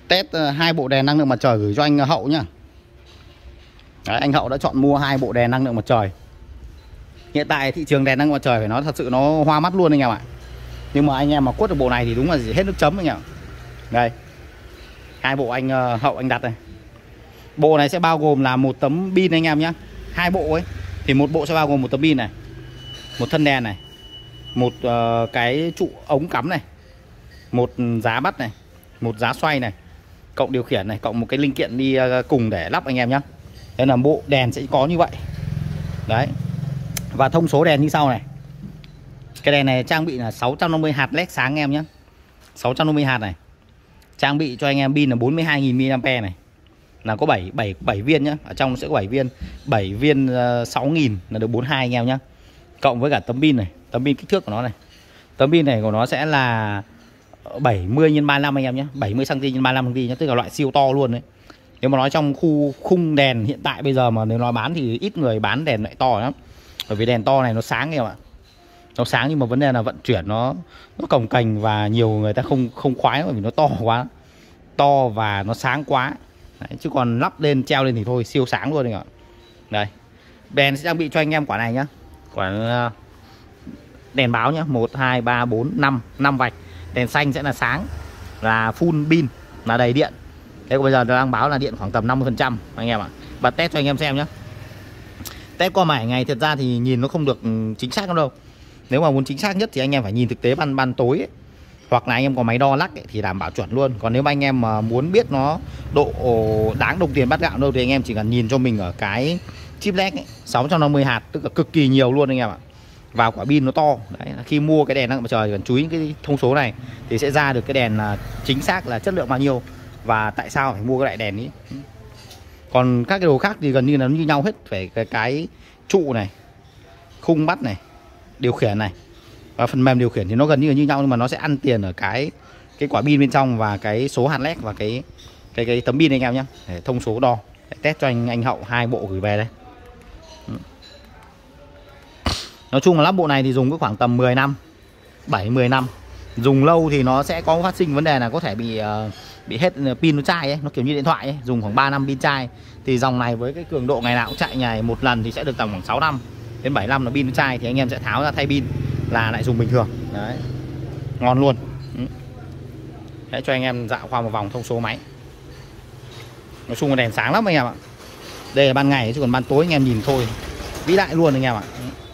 test hai bộ đèn năng lượng mặt trời gửi cho anh Hậu nhá. Đấy, anh Hậu đã chọn mua hai bộ đèn năng lượng mặt trời. Hiện tại thị trường đèn năng lượng mặt trời phải nói thật sự nó hoa mắt luôn anh em ạ. Nhưng mà anh em mà quất được bộ này thì đúng là hết nước chấm anh em. Đây, hai bộ anh Hậu anh đặt này. Bộ này sẽ bao gồm là một tấm pin anh em nhé. Hai bộ ấy thì một bộ sẽ bao gồm một tấm pin này, một thân đèn này, một cái trụ ống cắm này, một giá bắt này, một giá xoay này, cộng điều khiển này, cộng một cái linh kiện đi cùng để lắp anh em nhé. Đây là bộ đèn sẽ có như vậy. Đấy. Và thông số đèn như sau này. Cái đèn này trang bị là 650 hạt led sáng anh em nhé. 650 hạt này. Trang bị cho anh em pin là 42.000 mAh này. Là có 7 viên nhá. Ở trong nó sẽ có 7 viên. 7 viên 6.000 là được 42 anh em nhé. Cộng với cả tấm pin này. Tấm pin kích thước của nó này. Tấm pin này của nó sẽ là 70 x 35 anh em nhé. 70 cm x 35 cm nhé. Tức là loại siêu to luôn đấy. Nếu mà nói trong khung đèn hiện tại bây giờ mà nếu nói bán thì ít người bán đèn lại to lắm. Bởi vì đèn to này nó sáng em ạ. Nó sáng nhưng mà vấn đề là vận chuyển nó cồng kềnh và nhiều người ta không khoái bởi vì nó to quá. To và nó sáng quá. Đấy, chứ còn lắp lên treo lên thì thôi siêu sáng luôn anh ạ. Đây. Đèn sẽ trang bị cho anh em quả này nhá. Quả đèn báo nhá, 1 2 3 4 5 vạch. Đèn xanh sẽ là sáng, là full pin, là đầy điện. Thế bây giờ nó đang báo là điện khoảng tầm 50% anh em ạ. Bật test cho anh em xem nhé. Test qua 7 ngày thật ra thì nhìn nó không được chính xác lắm đâu. Nếu mà muốn chính xác nhất thì anh em phải nhìn thực tế ban tối ấy. Hoặc là anh em có máy đo lắc ấy, thì đảm bảo chuẩn luôn. Còn nếu mà anh em mà muốn biết nó độ đáng đồng tiền bát gạo đâu thì anh em chỉ cần nhìn cho mình ở cái chip led ấy, 650 hạt, tức là cực kỳ nhiều luôn anh em ạ. Vào quả pin nó to. Đấy, khi mua cái đèn năng lượng mặt trời cần chú ý cái thông số này thì sẽ ra được cái đèn là chính xác là chất lượng bao nhiêu và tại sao phải mua cái loại đèn ấy. Còn các cái đồ khác thì gần như là nó như nhau hết. Phải cái trụ này, khung bắt này, điều khiển này và phần mềm điều khiển thì nó gần như là như nhau, nhưng mà nó sẽ ăn tiền ở cái quả pin bên trong và cái số hạt led và cái tấm pin anh em nhé. Để thông số đo để test cho anh Hậu hai bộ gửi về đây. Nói chung là lắp bộ này thì dùng có khoảng tầm 10 năm, 7-10 năm. Dùng lâu thì nó sẽ có phát sinh vấn đề là có thể bị hết pin nó chai ấy, nó kiểu như điện thoại ấy, dùng khoảng 3 năm pin chai. Thì dòng này với cái cường độ ngày nào cũng chạy ngày một lần thì sẽ được tầm khoảng 6 năm đến 7 năm là pin nó chai, thì anh em sẽ tháo ra thay pin là lại dùng bình thường. Đấy. Ngon luôn. Đấy, cho anh em dạo qua một vòng thông số máy. Nói chung là đèn sáng lắm anh em ạ. Đây là ban ngày chứ còn ban tối anh em nhìn thôi vĩ đại luôn anh em ạ.